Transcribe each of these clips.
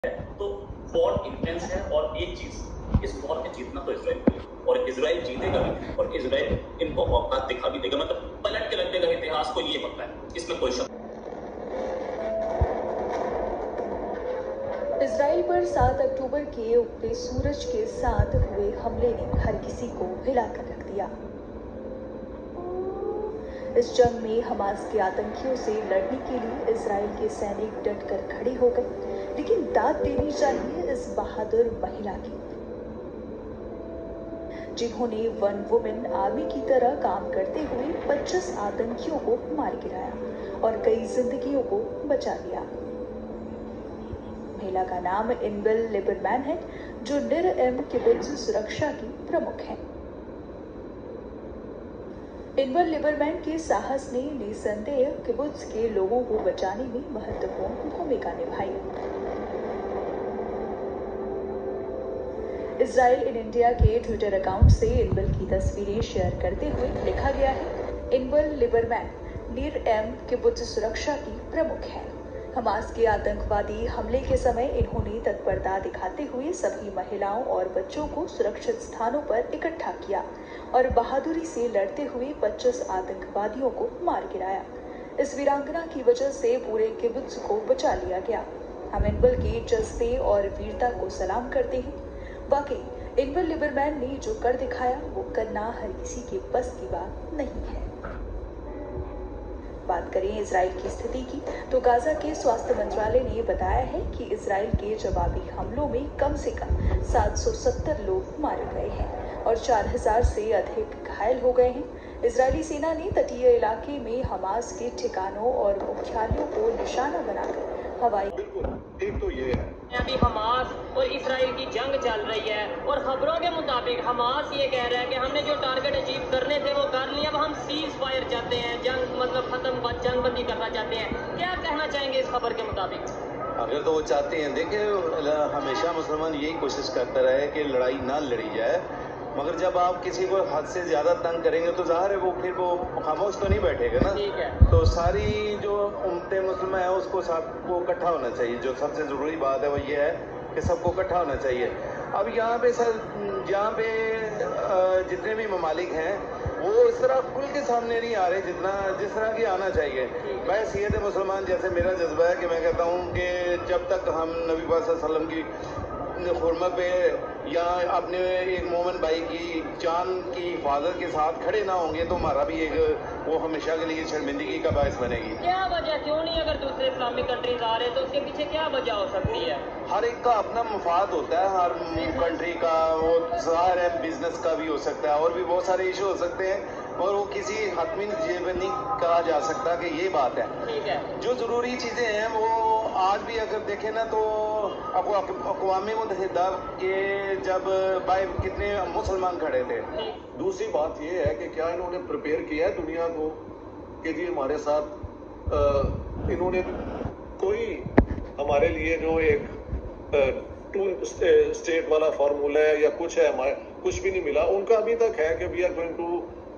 तो war intense है और एक चीज, इस वॉर में जीतना तो इजराइल के लिए, और इजराइल जीतेगा भी, और इजराइल इनको औकात दिखा भी देगा, मतलब पलट के रख देगा इतिहास को, ये पता है, इसमें कोई शक। इजराइल पर 7 अक्टूबर के उगते सूरज के साथ हुए हमले ने हर किसी को हिलाकर रख दिया। इस जंग में हमास के आतंकियों से लड़ने के लिए इजराइल के सैनिक डटकर खड़े हो गए, लेकिन दाद देनी चाहिए इस बहादुर महिला की, जिन्होंने वन वुमेन आर्मी की तरह काम करते हुए 25 आतंकियों को मार गिराया और कई जिंदगियों को बचा लिया। महिला का नाम इनबेल लिबरमैन है, जो निर एम किबुत्ज सुरक्षा की प्रमुख है। इनबेल लिबरमैन के साहस ने निसंदेह किबुत्ज के लोगों को बचाने में महत्वपूर्ण भूमिका निभाई। इजराइल इन इंडिया के ट्विटर अकाउंट से इनबेल की तस्वीरें शेयर करते हुए लिखा गया है, इनबेल लिबरमैन निर एम किबुत्ज सुरक्षा की प्रमुख है। हमास के आतंकवादी हमले के समय इन्होंने तत्परता दिखाते हुए सभी महिलाओं और बच्चों को सुरक्षित स्थानों पर इकट्ठा किया और बहादुरी से लड़ते हुए 25 आतंकवादियों को मार गिराया। इस वीरांगना की वजह से पूरे किबुत्ज को बचा लिया गया। हम इनबेल के जज्बे और वीरता को सलाम करते हैं। वाकई इनबेल लिबरमैन ने जो कर दिखाया वो करना हर किसी के बस की बात नहीं है। बात करें इजराइल की स्थिति की, तो गाजा के स्वास्थ्य मंत्रालय ने बताया है कि इजराइल के जवाबी हमलों में कम से कम 770 लोग मारे गए हैं और 4000 से अधिक घायल हो गए हैं। इजरायली सेना ने तटीय इलाके में हमास के ठिकानों और मुख्यालयों को निशाना बनाकर हवाई एक तो ये है, अभी हमास और इजराइल की जंग चल रही है और खबरों के मुताबिक हमास ये कह रहा है कि हमने जो टारगेट अचीव करने थे वो कर लिया, अब हम सीज फायर चाहते हैं, जंग मतलब खत्म, जंग बंदी करना चाहते हैं। क्या कहना चाहेंगे इस खबर के मुताबिक? अगर तो वो चाहते हैं, देखिए हमेशा मुसलमान यही कोशिश करता रहे कि लड़ाई ना लड़ी जाए, मगर जब आप किसी को हद से ज्यादा तंग करेंगे तो जाहिर है वो फिर वो खामोश तो नहीं बैठेगा ना। ठीक है। तो सारी जो उम्मतें मुसलमान है उसको सबको इकट्ठा होना चाहिए। जो सबसे जरूरी बात है वो ये है कि सबको इकट्ठा होना चाहिए। अब यहाँ पे यहाँ पे जितने भी ममालिक हैं वो इस तरह खुल के सामने नहीं आ रहे जिस तरह की आना चाहिए। मैं सीयत मुसलमान जैसे मेरा जज्बा है कि मैं कहता हूँ कि जब तक हम नबी पाक सल्लल्लाहु अलैहि वसल्लम की हुर्मत पे या अपने एक मोमिन भाई की जान की हिफाजत के साथ खड़े ना होंगे तो हमारा भी एक वो हमेशा के लिए शर्मिंदगी का बायस बनेगी। क्या वजह, क्यों नहीं? अगर दूसरे इस्लामिक कंट्रीज आ रहे हैं तो उसके पीछे क्या वजह हो सकती है? हर एक का अपना मफाद होता है, हर कंट्री का, वो ज़ाहिर है बिजनेस का भी हो सकता है और भी बहुत सारे इशू हो सकते हैं, और वो किसी हतमी नहीं कहा जा सकता कि ये बात है। ठीक है। जो ज़रूरी चीज़ें हैं वो आज भी अगर देखें ना तो अक़वाम मुत्तहिदा के जब भाई कितने मुसलमान खड़े थे। दूसरी बात ये है कि क्या इन्होंने प्रिपेयर किया है दुनिया को कि जी हमारे साथ इन्होंने कोई हमारे लिए जो एक टू स्टेट वाला फार्मूला है या कुछ है, हमारे कुछ भी नहीं मिला। उनका अभी तक है कि we are going to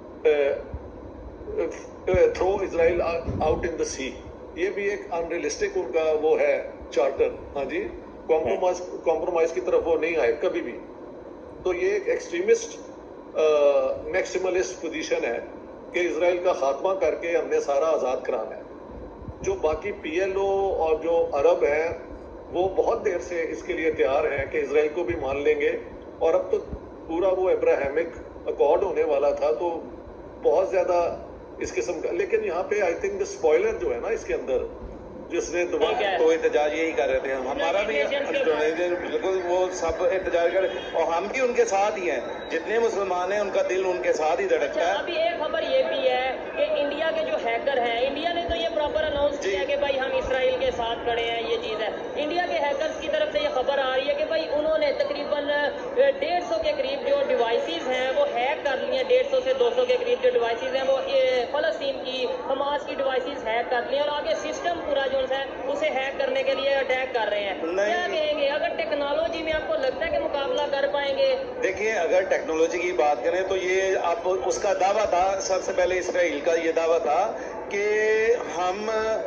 throw Israel out in the sea. ये भी एक अनरियलिस्टिक उनका वो है चार्टर। हाँ जी, कॉम्प्रोमाइज की तरफ वो नहीं आए कभी भी। तो ये एक एक्सट्रीमिस्ट मैक्सिमलिस्ट पोजीशन है कि इजराइल का खात्मा करके हमने सारा आज़ाद कराना है। जो बाकी पीएलओ और जो अरब हैं वो बहुत देर से इसके लिए तैयार हैं कि इजराइल को भी मान लेंगे, और अब तो पूरा वो अब्राहमिक अकॉर्ड होने वाला था, तो बहुत ज्यादा इस किस्म का। लेकिन यहाँ पे आई थिंक द स्पॉइलर जो है ना इसके अंदर, जिसने तो एहतजाज यही कर रहे थे, हमारा भी बिल्कुल वो सब एहतजाज कर, और हम भी उनके साथ ही हैं। जितने मुसलमान हैं उनका दिल उनके साथ ही धड़कता है। अभी एक खबर ये भी है कि इंडिया के जो हैकर हैं, इंडिया ने तो ये प्रॉपर अनाउंस किया है कि भाई हम इसराइल के साथ खड़े हैं। ये चीज है, इंडिया के हैकर्स की तरफ से ये खबर आ रही है कि भाई उन्होंने तकरीबन 150 के करीब जो डिवाइसेस हैं वो हैक कर लिए। 150 से 200 के करीब जो डिवाइसेस हैं वो फलस्तीन की, हमास की डिवाइसेस हैक कर लिए और आगे सिस्टम पूरा जो है उसे हैक करने के लिए अटैक कर रहे हैं। क्या कहेंगे? अगर टेक्नोलॉजी में आपको लगता है कि मुकाबला कर पाएंगे? देखिए, अगर टेक्नोलॉजी की बात करें तो ये आप उसका दावा था, सबसे पहले इसराइल का ये दावा था कि हम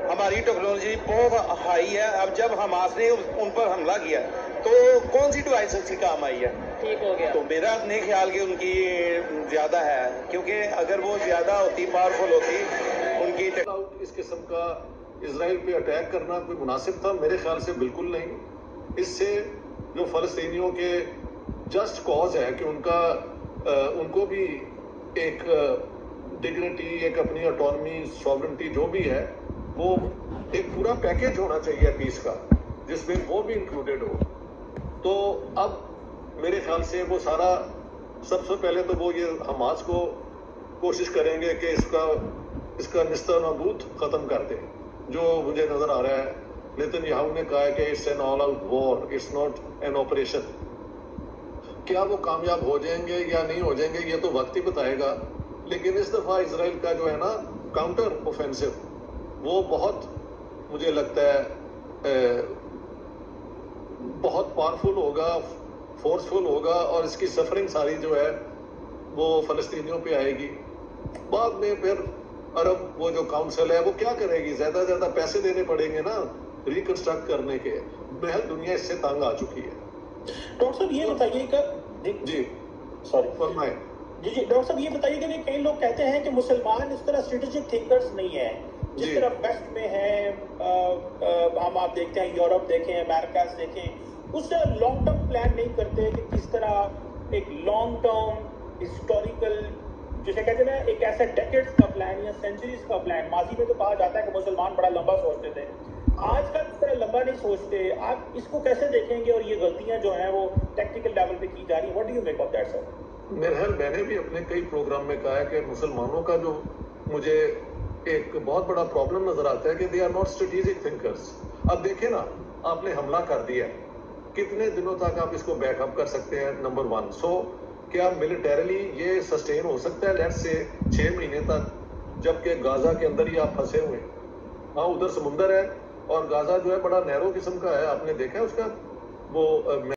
हमारी टेक्नोलॉजी बहुत हाई है। अब जब हमास ने उन पर हमला किया तो कौन सी डिवाइस अच्छी काम आई है? ठीक हो गया। तो मेरा नहीं ख्याल कि उनकी ज्यादा है, क्योंकि अगर वो ज्यादा होती, पावरफुल होती, उनकी इस किस्म का इजराइल पे अटैक करना कोई मुनासिब था? मेरे ख्याल से बिल्कुल नहीं। इससे जो फलस्तीनियों के जस्ट कॉज है कि उनको भी एक डिग्निटी, एक अपनी ऑटोनमी, सॉवरेंटी जो भी है, वो एक पूरा पैकेज होना चाहिए पीस का, जिसमें वो भी इंक्लूडेड हो। तो अब मेरे ख्याल से वो सारा, सबसे पहले तो वो ये हमास को कोशिश करेंगे कि इसका निस्तानाबूद खत्म कर दे। जो मुझे नजर आ रहा है, नेतन्याहू ने कहा है कि it's an all out war, it's not an operation. क्या वो कामयाब हो जाएंगे या नहीं हो जाएंगे ये तो वक्त ही बताएगा। लेकिन इस दफा इजराइल का जो है ना काउंटर ऑफेंसिव, वो बहुत, मुझे लगता है बहुत पावरफुल होगा, फोर्सफुल होगा, और इसकी सफरिंग सारी जो है वो फलस्तीनियों पे आएगी। बाद में फिर अरब वो जो काउंसिल है वो क्या करेगी? ज्यादा पैसे देने पड़ेंगे ना रिकंस्ट्रक्ट करने के। महल दुनिया इससे तंग आ चुकी है। डॉक्टर साहब ये बताइएगा, जी सॉरी फरमाएं। जी डॉक्टर साहब ये बताइएगा कि कई लोग कहते हैं कि मुसलमान इस तरह स्ट्रेटेजिक थिंकर्स नहीं है जिस तरह वेस्ट में है। हम आप देखते हैं, यूरोप देखें, अमेरिका देखें, उस तरह लॉन्ग टर्म प्लान नहीं करते कि किस तरह एक लॉन्ग टर्म हिस्टोरिकल, जिसे कहते हैं ना, एक ऐसा डेकेड्स का प्लान या सेंचुरीज का प्लान। माजी में तो कहा जाता है कि मुसलमान बड़ा लंबा सोचते थे, आजकल इस तरह लंबा नहीं सोचते। आप इसको कैसे देखेंगे? और ये गलतियां जो हैं वो टेक्निकल लेवल पे की जा रही है, what do you make of that sir? मैंने भी अपने कई प्रोग्राम में कहा है कि मुसलमानों का जो मुझे एक बहुत बड़ा प्रॉब्लम नजर आता है कि they are not strategic thinkers. अब देखें ना, आपने हमला कर दिया, कितने दिनों तक आप इसको बैकअप कर सकते हैं? नंबर 1। सो क्या मिलिटरीली ये सस्टेन हो सकता है लेट्स से 6 महीने तक, जबकि गाजा के अंदर ही आप फंसे हुए? हाँ, उधर समुंदर है और गाजा जो है बड़ा नैरो किस्म का है। आपने देखा है उसका वो